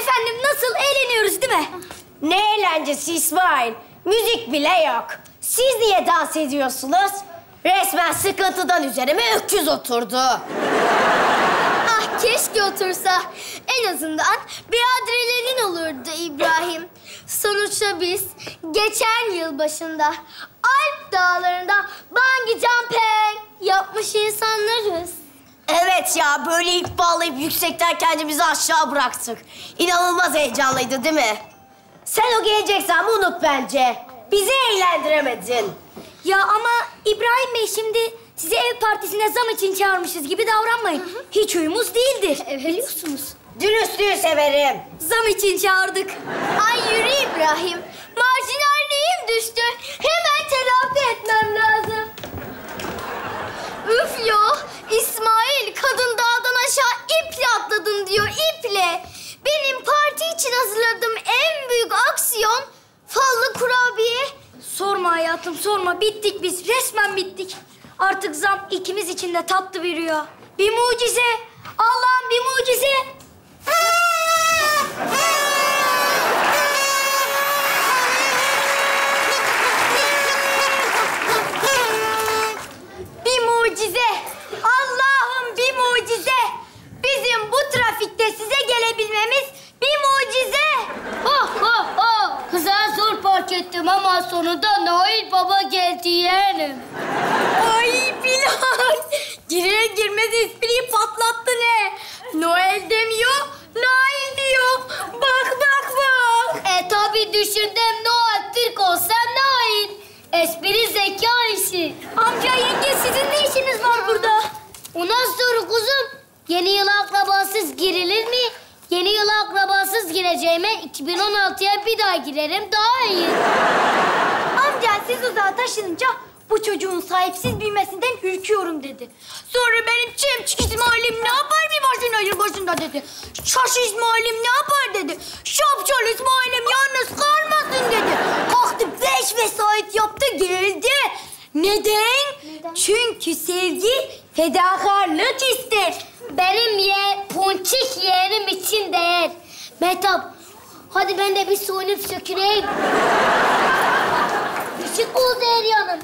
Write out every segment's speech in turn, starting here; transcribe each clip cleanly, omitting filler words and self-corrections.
Efendim nasıl eğleniyoruz değil mi? Ne eğlencesi İsmail. Müzik bile yok. Siz niye dans ediyorsunuz? Resmen sıkıntıdan üzerime öküz oturdu. Ah keşke otursa. En azından bir adrenalin olurdu İbrahim. Sonuçta biz geçen yıl başında Alp dağlarında bungee jumping yapmış insanlarız. Evet ya, böyle ip bağlayıp yüksekten kendimizi aşağı bıraktık. İnanılmaz heyecanlıydı değil mi? Sen o gelecek zammı unut bence. Bizi eğlendiremedin. Ya ama İbrahim Bey şimdi sizi ev partisine zam için çağırmışız gibi davranmayın. Hiç huyumuz değildir. Biliyorsunuz. Dürüstlüğü severim. Zam için çağırdık. Ay yürü İbrahim. Marjinalliğim düştü. Hemen telafi etmem lazım. Üf ya. İsmail kadın dağdan aşağı iple atladın diyor, iple. Benim parti için hazırladığım en büyük aksiyon fallı kurabiye. Sorma hayatım, sorma. Bittik biz, resmen bittik. Artık zam ikimiz için de tatlı bir rüya. Bir mucize. Allah'ım bir mucize. Bir mucize. Allah'ım bir mucize. Bizim bu trafikte size gelebilmemiz bir mucize. Ha ha ha! Kıza zor park ettim ama sonunda Nail Baba geldi yeğenim. Ay Bilal. Girer girmez espriyi patlattı ne? Noel demiyor, Nail diyor. Bak bak bak. Tabii düşündüm Noel Türk olsa Nail. Espri zeka işi. Amca yenge sizin ne işiniz var burada? O nasıl soru kuzum? Yeni yıla akrabasız girilir mi? Yeni yıla akrabasız gireceğime 2016'ya bir daha girerim daha iyi. Amca siz uzağa taşınınca bu çocuğun sahipsiz büyümesinden ürküyorum dedi. Sonra benim çemçik İsmail'im ne yapar bir başına yılbaşında dedi. Şaş İsmail'im ne yapar dedi. Şapşal İsmail'im yalnız kalmasın dedi. Kalktı 5 vesait yaptı geldi. Neden? Çünkü sevgi fedakarlık ister. Benim ponçik yeğenim için değer. Mehtap, hadi ben de bir soyunup söküleyim. Küçük oldu her yanım.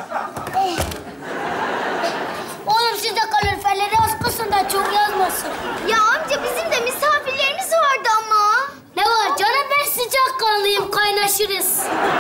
Oğlum siz de kaloriferleri az kısın da çok yazmasın. Ya amca bizim de misafirlerimiz vardı ama. Ne var canım, ben sıcakkanlıyım, kaynaşırız.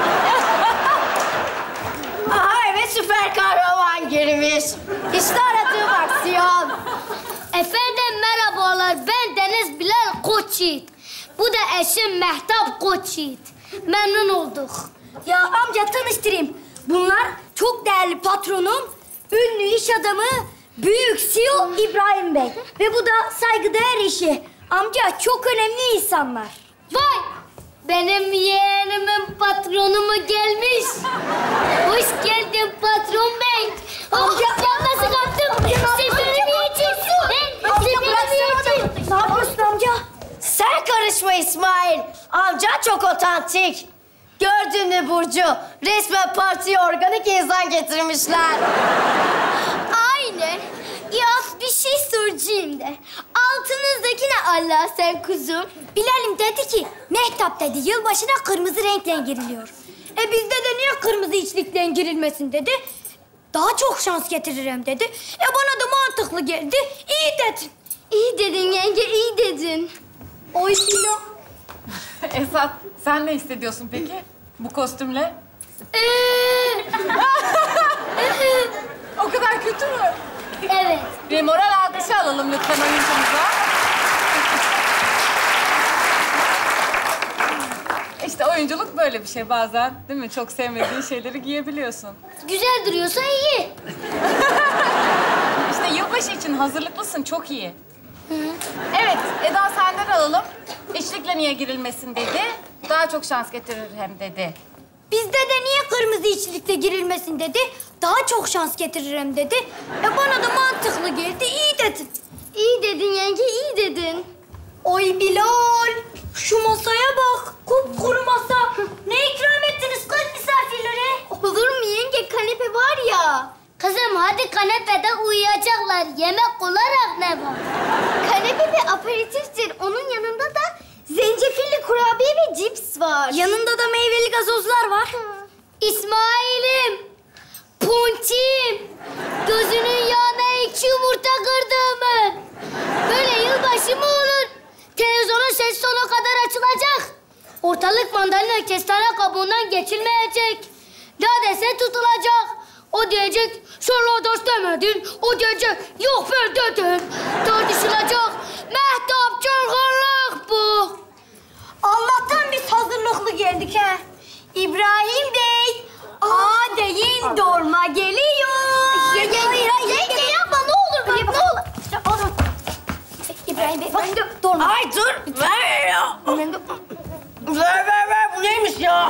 Aha evet, süper kahraman girmiş. İşte aradığım aksiyon. Efendim merhabalar, ben Deniz Bilal Koçyiğit. Bu da eşim Mehtap Koçyiğit. Memnun olduk. Ya amca tanıştırayım. Bunlar çok değerli patronum, ünlü iş adamı, büyük CEO İbrahim Bey. Ve bu da saygıdeğer eşi. Amca çok önemli insanlar. Vay! Benim yeğenimin patronu mu gelmiş? Hoş geldin patron bey. Amca, nasıl kaptım? Seferi mi yiyeceksin? Seferi mi yiyeceksin? Ne yapıyorsun amca? Sen karışma İsmail. Amca çok otantik. Gördün mü Burcu? Resmen partiye organik insan getirmişler. Aynen. Ya bir şey soracağım de. Altınızdaki ne Allah sen kuzum? Bilal'im dedi ki, Mehtap dedi, yılbaşına kırmızı renkle giriliyor. Bizde de niye kırmızı içlikle girilmesin dedi. Daha çok şans getiririm dedi. Bana da mantıklı geldi. İyi dedin. İyi dedin yenge, iyi dedin. Oy Bilal. Esat, sen ne hissediyorsun peki bu kostümle? O kadar kötü mü? Evet. Bir moral alkışı alalım lütfen oyuncumuza. İşte oyunculuk böyle bir şey bazen, değil mi? Çok sevmediğin şeyleri giyebiliyorsun. Güzel duruyorsa iyi. İşte yılbaşı için hazırlıklısın, çok iyi. Evet, Eda senden alalım. İçlikle niye girilmesin dedi. Daha çok şans getirir hem dedi. Bizde de niye kırmızı içlikte girilmesin dedi. Daha çok şans getiririm dedi. Bana da mantıklı geldi. İyi dedin. İyi dedin yenge, iyi dedin. Oy Bilal, şu masaya bak. Kupkuru masa. Ne ikram ettiniz kız misafirlere? Olur mu yenge? Kanepe var ya. Kızım hadi kanepede uyuyacaklar. Yemek olarak ne var? Kanepe bir aperatiftir. Onun yanında da Zencefilli kurabiye ve cips var. Yanında da meyveli gazozlar var. İsmail'im, Punçim, gözünün yağına 2 yumurta kırdığımı. Böyle yılbaşı mı olur? Televizyonun sesi sona kadar açılacak. Ortalık mandalina kestane kabuğundan geçilmeyecek. Neredeyse tutulacak. O diyecek, şarlados demedin. O diyecek, yok ben dedim. Tartışılacak. Mehtap çılgınlık bu. Allah'tan biz hazırlıklı geldik ha. İbrahim Bey, deyin dolma geliyor. Yenge yapma ne olur bak ne olur. İbrahim Bey, ben de dolma. Ay dur ver ya. Ver bu neymiş ya?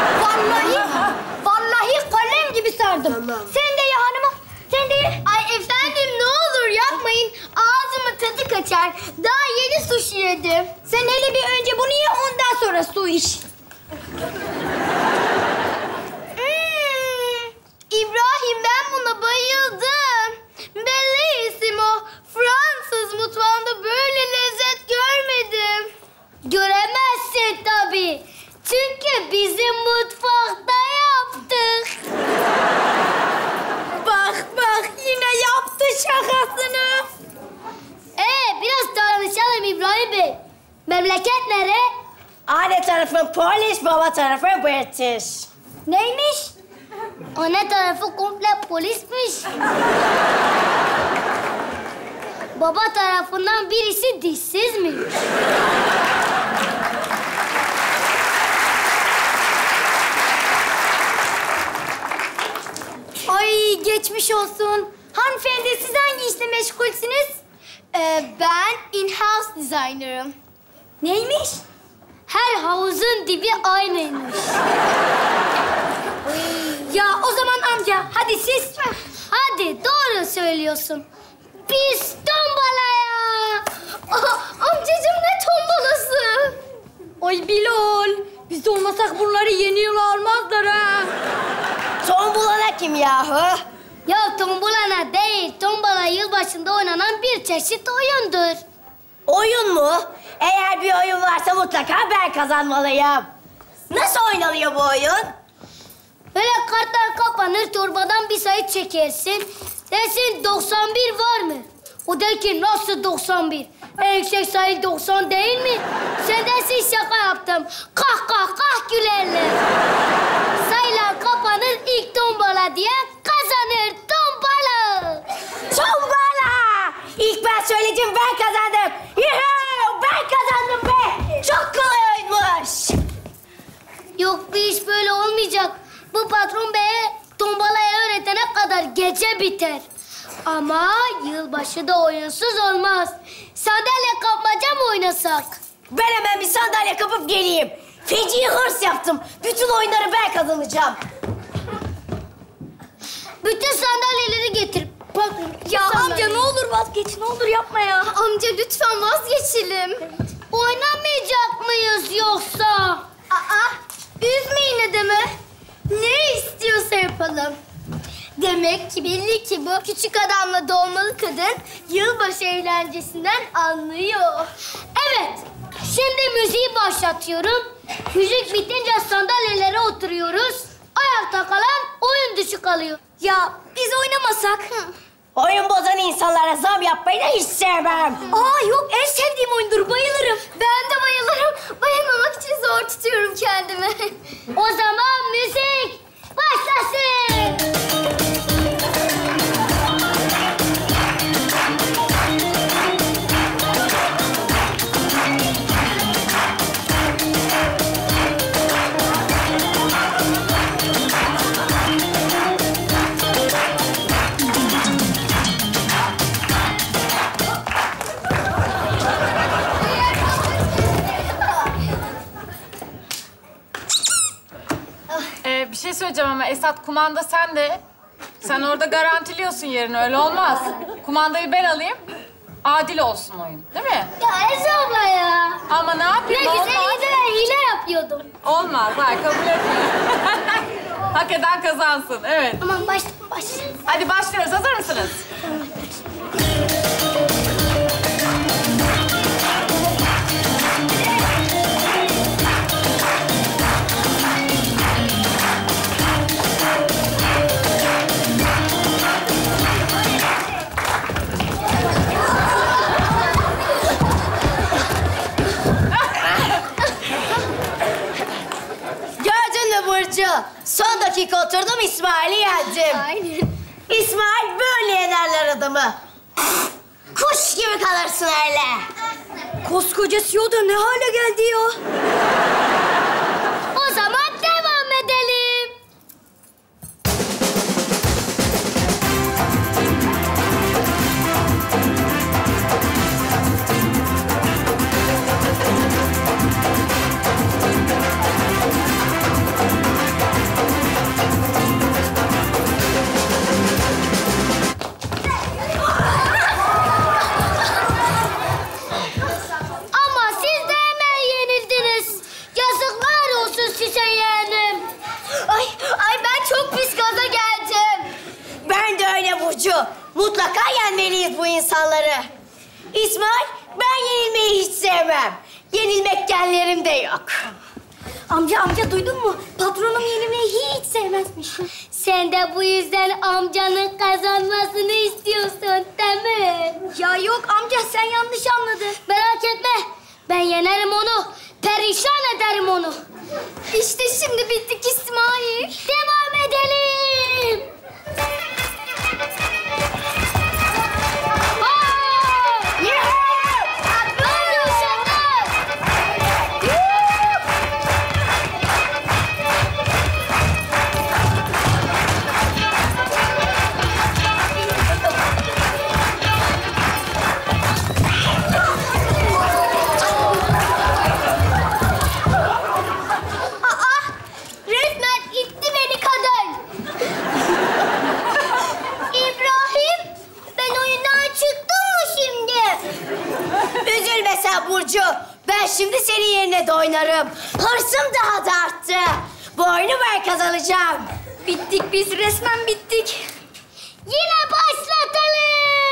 Vallahi kalem gibi sardım. Tamam. Sen de ya hanımım, sen de ye. Ay efendim ne olur yapmayın. Ağzımın tadı kaçar. Daha yeni sushi yedim. Sen hele bir önce bunu ye, ondan sonra su iç. İbrahim ben buna bayıldım. Bellissimo. Fransız mutfağında böyle lezzet görmedim. Göremezsin tabii. Çünkü bizim mutfakta yaptık. Bak yine yaptı şakasını. Biraz tanışalım İbrahim Bey. Memleket nere? Anne tarafı polis, baba tarafı British. Neymiş? Anne tarafı komple polismiş. Baba tarafından birisi dişsizmiş. Ay geçmiş olsun. Hanımefendi siz hangi işle meşgulsünüz? Ben in-house designer'ım. Neymiş? Her havuzun dibi aynıymış. Ya o zaman amca hadi siz. Hadi doğru söylüyorsun. Biz tombalaya. Amcacığım ne tombalası? Ay Bilal, biz olmasak bunları yeni yıl almazlar ha. Tombulana kim yahu? Ya tombalana değil, tombala yılbaşında oynanan bir çeşit oyundur. Oyun mu? Eğer bir oyun varsa mutlaka ben kazanmalıyım. Nasıl oynanıyor bu oyun? Böyle kartlar kapanır, torbadan bir sayı çekersin. Dersin 91 var mı? O der ki nasıl 91? En yüksek sayı 90 değil mi? Sen dersin şaka yaptım. Kah gülerler. Sayılar kapanır, ilk tombala diye kazanır tombala. Tombala! İlk ben söyledim, ben kazandım. Yuhuu! Ben kazandım be! Çok kolay oyunmuş. Yok bir iş böyle olmayacak. Bu patron beye tombalayı öğretene kadar gece biter. Ama yılbaşı da oyunsuz olmaz. Sandalye kapmaca mı oynasak? Ben hemen bir sandalye kapıp geleyim. Feci hırs yaptım. Bütün oyunları ben kazanacağım. Bütün sandalyeleri getir. Bak, Ya amca ne olur vazgeç, ne olur yapma ya. Amca lütfen vazgeçelim. Oynamayacak mıyız yoksa? Üzmeyin adamı. Ne istiyorsa yapalım. Demek ki belli ki bu küçük adamla dolmalı kadın yılbaşı eğlencesinden anlıyor. Evet, şimdi müziği başlatıyorum. Müzik bitince sandalyelere oturuyoruz. Ayakta kalan oyun dışı kalıyor. Ya biz oynamasak? Oyun bozan insanlara zam yapmayı da hiç sevmem. Yok en sevdiğim oyundur, bayılırım. Ben de bayılırım. Bayılmamak için zor tutuyorum kendimi. O zaman müzik başlasın. Bir şey söyleyeceğim ama Esat, kumanda sende. Sen orada garantiliyorsun yerini, öyle olmaz. Kumandayı ben alayım, adil olsun oyun, değil mi? Ya Ece abla ya. Ama ne Ne yapayım, güzel olmaz. geceler hile yapıyordum. Olmaz, hayır kabul etmiyorum. Hak eden kazansın, evet. Aman başla. Hadi başlıyoruz, hazır mısınız? oturdum, İsmail'i yendim. Aynen. İsmail böyle yenerler adamı. Kuş gibi kalırsın öyle. Koskoca CEO da ne hale geldi ya? O zaman devam edelim. Ama siz de hemen yenildiniz. Yazıklar olsun size yeğenim. Ay ben çok pis gaza geldim. Ben de öyle Burcu. Mutlaka yenmeliyiz bu insanları. İsmail, ben yenilmeyi hiç sevmem. Yenilmek genlerimde yok. Amca duydun mu? Patronum yenilmeyi hiç sevmezmiş. Sen de bu yüzden amcanın kazanmasını istiyorsun değil mi? Ya yok amca sen yanlış anladın. Merak etme. Ben yenerim onu. Perişan ederim onu. İşte şimdi bittik İsmail. Devam edelim. Resmen itti beni kadın. İbrahim, ben oyundan çıktım mı şimdi? Üzülme sen Burcu. Ben şimdi senin yerine de oynarım. Hırsım daha da arttı. Bu oyunu ben kazanacağım. Bittik biz resmen bittik. Yine başlatalım.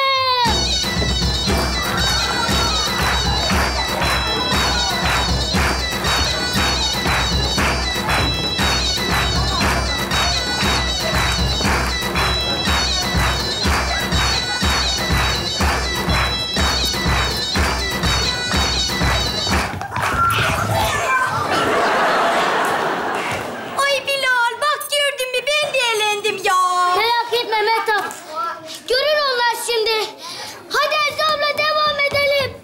Ay Bilal bak gördün mü ben de elendim ya. Merak etme Mehtap. Görür onlar şimdi. Hadi Ezgi abla devam edelim.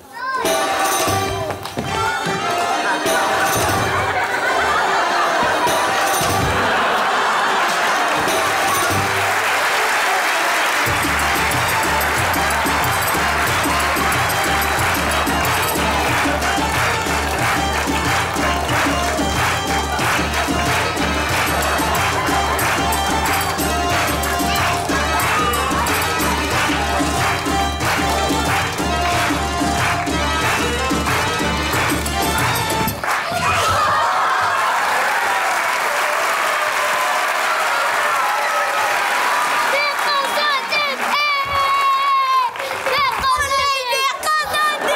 Ben kazandım. Ben kazandım.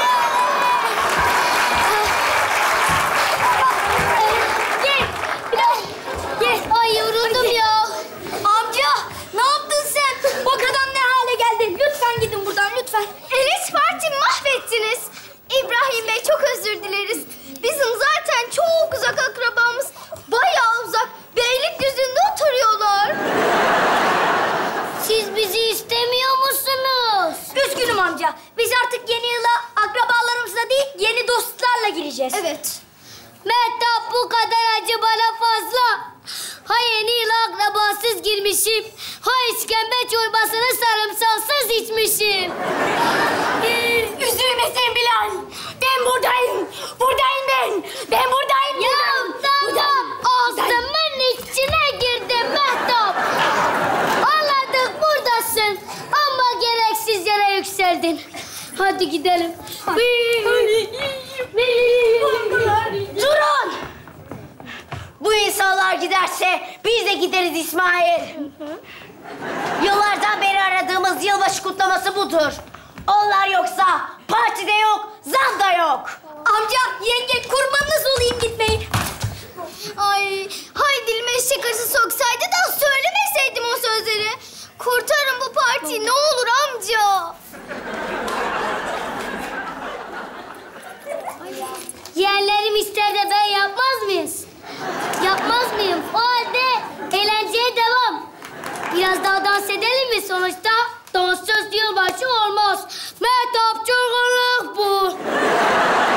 Gel. Biraz. Gel. Ay yoruldum ya. Amca ne yaptın sen? Bak adam ne hale geldi. Lütfen gidin buradan lütfen. Enes Parti mahvettiniz. İbrahim Bey çok özür dileriz. Bizim zaten çok uzak akrabamız. Bayağı uzak. Beylikdüzü'nde oturuyorlar. Siz bizi istemiyor musunuz? Üzgünüm amca. Biz artık yeni yıla akrabalarımızla değil yeni dostlarla gireceğiz. Evet. Mehtap bu kadar acı bana fazla. Ha yeni yıla akrabasız girmişim. Ha işkembe çorbasını sarımsaksız içmişim. Üzülme sen Bilal. Ben buradayım. Buradayım ben. Ben buradayım. Ya buradayım. tamam. Ağzımın içine girdin Mehtap. Anladık buradasın. Ama gereksiz yere yükseldin. Hadi gidelim. Durun! Bu insanlar giderse biz de gideriz İsmail. Yıllardan beri aradığımız yılbaşı kutlaması budur. Onlar yoksa partide yok, zam da yok. Amca, yenge kurbanınız olayım gitmeyin. Ay, hay dilime şakası soksaydı da söylemeseydim o sözleri. Kurtarın bu partiyi ne olur amca. Yeğenlerim ister de ben yapmaz mıyız? Yapmaz mıyım? O halde eğlenceye Biraz daha dans edelim mi? Sonuçta danssız yılbaşı olmaz. Mehtap çılgınlık bu.